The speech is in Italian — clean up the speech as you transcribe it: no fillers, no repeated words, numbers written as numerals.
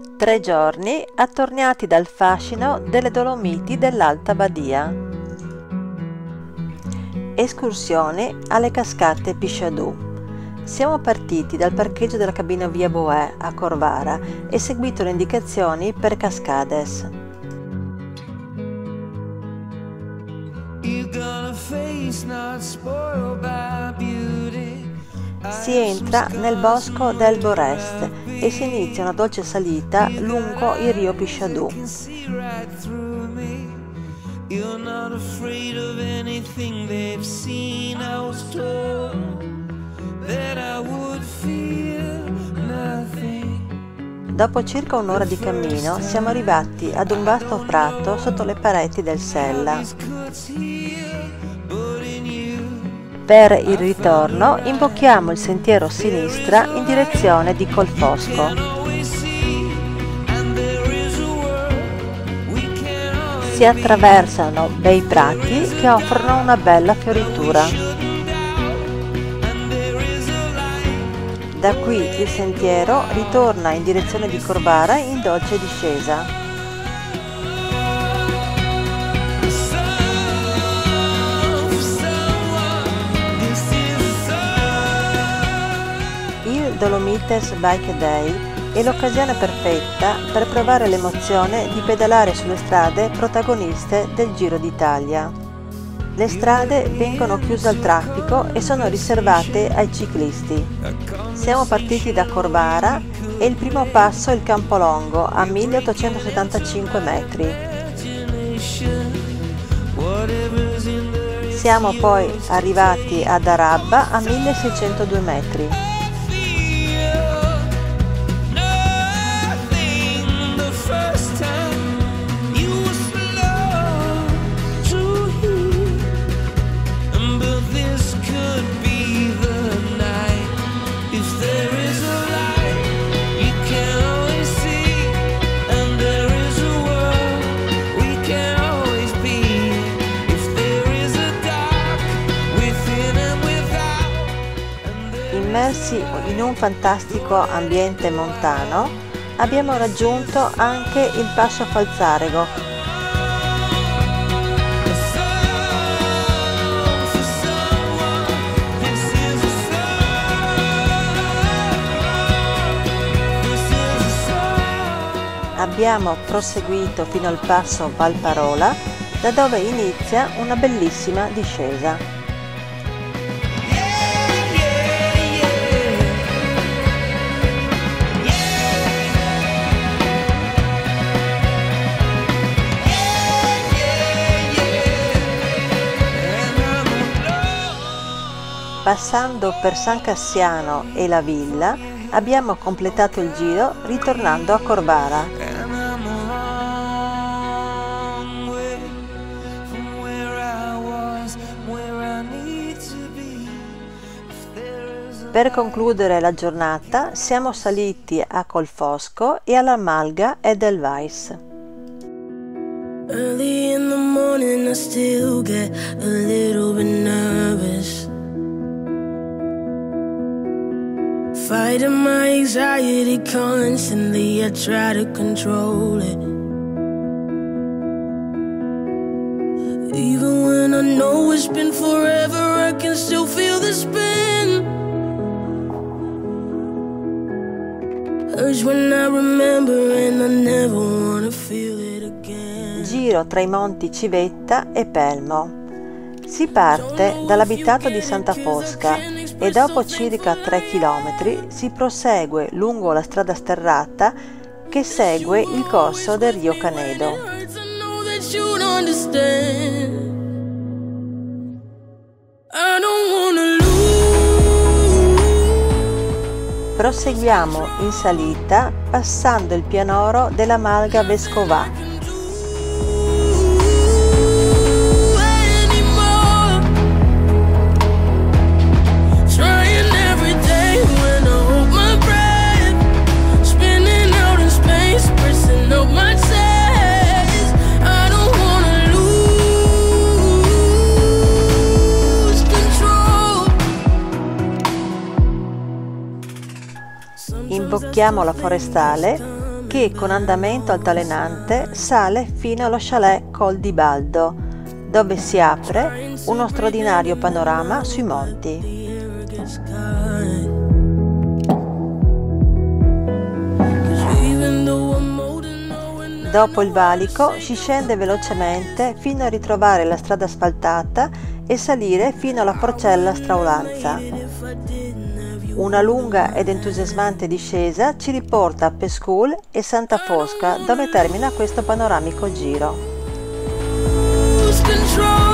3 giorni attorniati dal fascino delle Dolomiti dell'Alta Badia. Escursioni alle cascate Pichadou. Siamo partiti dal parcheggio della cabina via Boé a Corvara e seguito le indicazioni per Cascades. Si entra nel bosco del Borest e si inizia una dolce salita lungo il rio Pichadou. Dopo circa un'ora di cammino siamo arrivati ad un vasto prato sotto le pareti del Sella. Per il ritorno imbocchiamo il sentiero a sinistra in direzione di Colfosco. Si attraversano bei prati che offrono una bella fioritura. Da qui il sentiero ritorna in direzione di Corvara in dolce discesa. Il Dolomites Bike Day è l'occasione perfetta per provare l'emozione di pedalare sulle strade protagoniste del Giro d'Italia. Le strade vengono chiuse al traffico e sono riservate ai ciclisti. Siamo partiti da Corvara e il primo passo è il Campolongo a 1875 metri. Siamo poi arrivati ad Arabba a 1602 metri. Immersi in un fantastico ambiente montano, abbiamo raggiunto anche il Passo Falzarego. Abbiamo proseguito fino al Passo Valparola, da dove inizia una bellissima discesa. Passando per San Cassiano e la Villa, abbiamo completato il giro ritornando a Corvara. Per concludere la giornata siamo saliti a Colfosco e alla Malga Edelweiss. Early in the morning I still get a little bit nervous. Fighting my anxiety constantly, I try to control it. Even when I know it's been forever, I can still feel the spin. Urge when I remember and I never wanna feel it again. Giro tra i monti Civetta e Pelmo. Si parte dall'abitato di Santa Fosca e dopo circa 3 km si prosegue lungo la strada sterrata che segue il corso del Rio Canedo. Proseguiamo in salita passando il pianoro della Malga Vescovà. Imbocchiamo la forestale che con andamento altalenante sale fino allo chalet Col di Baldo, dove si apre uno straordinario panorama sui monti. Dopo il valico si scende velocemente fino a ritrovare la strada asfaltata e salire fino alla Porcella Straulanza. Una lunga ed entusiasmante discesa ci riporta a Pescul e Santa Fosca, dove termina questo panoramico giro.